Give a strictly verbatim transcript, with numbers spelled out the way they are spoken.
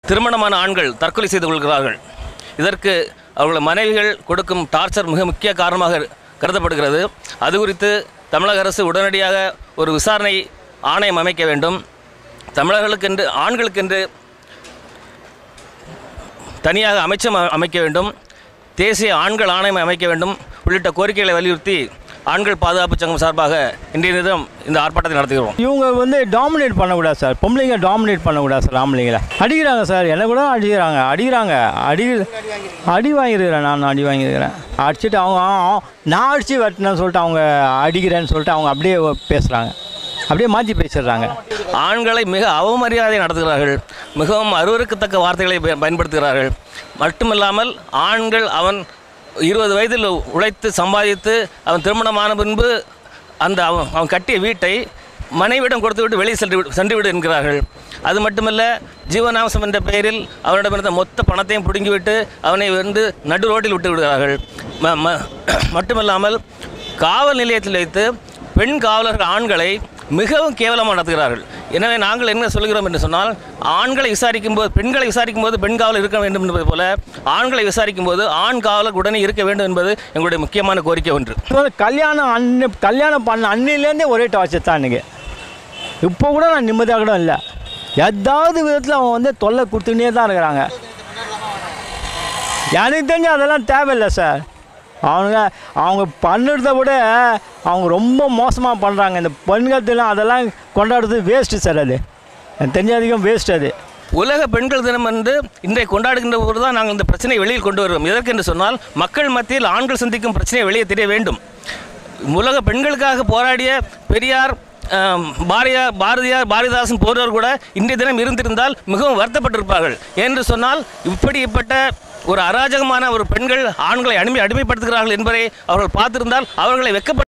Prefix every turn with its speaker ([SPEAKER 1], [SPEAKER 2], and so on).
[SPEAKER 1] திருமணமான ஆண்கள் தற்கொலை செய்து கொள்கிறார்கள். இதற்கு அவர்கள் மனைவிகள் கொடுக்கும் டார்ச்சர் மிக முக்கிய காரணமாக கருதப்படுகிறது. அது குறித்து தமிழக அரசு உடனடியாக ஒரு விசாரணை ஆணையம் அமைக்க வேண்டும். தமிழர்களுக்கென்று ஆண்களுக்கென்று தனியாக அமைச்சம் அமைக்க வேண்டும். தேசிய ஆண்கள் ஆணையம் அமைக்க வேண்டும் உள்ளிட்ட கோரிக்கைகளை வலியுறுத்தி ஆண்கள் பாதுகாப்பு சங்கம் சார்பாக இன்றைய தினம் இந்த ஆர்ப்பாட்டத்தை நடத்துகிறோம்.
[SPEAKER 2] இவங்க வந்து டாமினேட் பண்ணக்கூடாது சார், பொம்பளைங்க டாமினேட் பண்ணக்கூடாது சார். ஆம்பளைங்களை அடிக்கிறாங்க சார், என்ன கூட அடிக்கிறாங்க அடிக்கிறாங்க அடி அடி வாங்கியிருக்கிறேன். நான் அடி வாங்கியிருக்கிறேன். அடிச்சுட்டு அவங்க நான் அடித்து வெட்டினேன்னு சொல்லிட்டு அவங்க அடிக்கிறேன்னு சொல்லிட்டு அவங்க அப்படியே பேசுகிறாங்க, அப்படியே மாற்றி பேசிடுறாங்க.
[SPEAKER 1] ஆண்களை மிக அவமரியாதை நடத்துகிறார்கள். மிகவும் அருவருக்கத்தக்க வார்த்தைகளை பயன்படுத்துகிறார்கள். மட்டுமில்லாமல் ஆண்கள் அவன் இருபது வயதில் உழைத்து சம்பாதித்து அவன் திருமணமான பின்பு அந்த அவன் அவன் கட்டிய வீட்டை மனைவிடம் கொடுத்துவிட்டு வெளியே சென்று சென்றுவிடு என்கிறார்கள். அது மட்டுமல்ல, ஜீவனாம்சம் என்ற பெயரில் அவனிடமிருந்த மொத்த பணத்தையும் பிடுங்கிவிட்டு அவனை வந்து நடு ரோட்டில் விட்டு விடுகிறார்கள். மட்டுமல்லாமல் காவல் நிலையத்தில் வைத்து பெண் காவலர்கள் ஆண்களை மிகவும் கேவலமாக நடத்துகிறார்கள். எனவே நாங்கள் என்ன சொல்கிறோம் என்று சொன்னால், ஆண்களை விசாரிக்கும் போது பெண்களை விசாரிக்கும் போது பெண் காவலர் இருக்க வேண்டும் என்பது போல ஆண்களை விசாரிக்கும் போது ஆண் காவலர் உடனே இருக்க வேண்டும் என்பது எங்களுடைய முக்கியமான கோரிக்கை ஒன்று.
[SPEAKER 2] கல்யாணம் அன்னு கல்யாணம் பண்ண அன்னிலேருந்தே ஒரே டார்ச்சர் தான் எனக்கு. இப்போ கூட நான் நிம்மதியாக கூட இல்லை. ஏதாவது விதத்தில் அவங்க வந்து தொல்லை கொடுத்துக்கிட்டே தான் இருக்கிறாங்க. எனக்கு தெரிஞ்சு அதெல்லாம் தேவையில்லை சார். அவங்க அவங்க பண்ணுறத விட அவங்க ரொம்ப மோசமாக பண்ணுறாங்க. இந்த பெண்கள்லாம் அதெல்லாம் கொண்டாடுறது வேஸ்ட்டு சார். அது எனக்கு தெரிஞ்ச அதிகம் வேஸ்ட். அது
[SPEAKER 1] உலக பெண்கள் தினம் என்று இன்றைக்கு கொண்டாடுகின்ற போது தான் நாங்கள் இந்த பிரச்சனையை வெளியில் கொண்டு வருவோம். எதற்கு என்று சொன்னால், மக்கள் மத்தியில் ஆண்கள் சந்திக்கும் பிரச்சனையை வெளியே தெரிய வேண்டும். உலக பெண்களுக்காக போராடிய பெரியார், பாரதியார் பாரதியார் பாரதிதாசன் போன்றவர் கூட இன்றைய தினம் இருந்திருந்தால் மிகவும் வருத்தப்பட்டிருப்பார்கள். என்று சொன்னால், இப்படிப்பட்ட ஒரு அராஜகமான ஒரு பெண்கள் ஆண்களை அடிமை அடிமைப்படுத்துகிறார்கள் என்பதை அவர்கள் பார்த்திருந்தால் அவர்களை வெட்கப்பட்டு